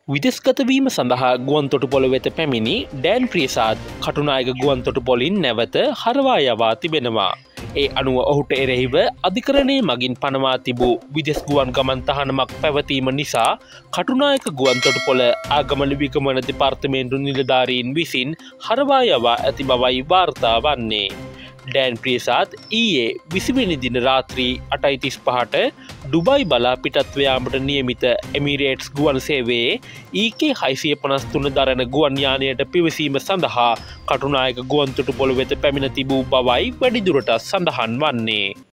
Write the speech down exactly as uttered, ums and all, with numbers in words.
විදෙස්ගතවීම සඳහා ගුවන්තොටුපොළ වෙත පැමිණි ඩෑන් ප්‍රියසාද් කටුනායක ගුවන්තොටුපොළින් නැවත හරවා යවා තිබෙනවා. ඒ අනුව ඔහුට එරෙහිව අධිකරණය මගින් පනවා තිබූ විදෙස් ගුවන් ගමන් තහනමක් පැවතීම නිසා කටුනායක ගුවන්තොටුපොළ ආගමන විගමන දෙපාර්තමේන්තු නිලධාරීන් විසින් හරවා යවා ඇති බවයි වාර්තා වන්නේ. ඩෑන් ප්‍රියසාද් ඊයේ විසිවෙනි දින රාත්‍රී අටයි තිස් පහට ඩුබයි බලා පිටත්ව යාමට නියමිත එමිරේට්ස් ගුවන් සේවයේ ඊ.කේ හයසිය පනස් තුන දරන ගුවන් යානයට පිවිසීම සඳහා කටුනායක ගුවන්තොටුපොළ වෙත පැමිණ තිබූ බවයි වැඩිදුරටත් සඳහන් වන්නේ.